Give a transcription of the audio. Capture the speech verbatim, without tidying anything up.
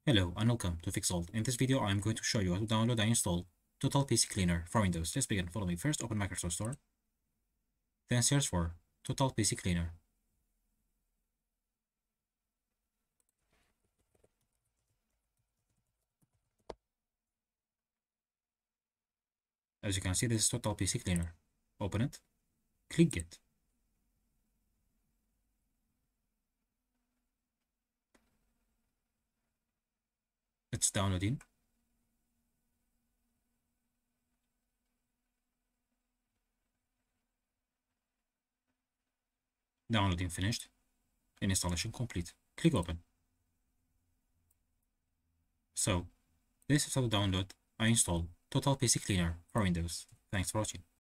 Hello and welcome to Fixold. In this video, I am going to show you how to download and install Total P C Cleaner for Windows. Let's begin. Follow me. First, open Microsoft Store. Then search for Total P C Cleaner. As you can see, this is Total P C Cleaner. Open it. Click Get. It's downloading. Downloading finished. And installation complete. Click Open. So, this is how to download and install Total P C Cleaner for Windows. Thanks for watching.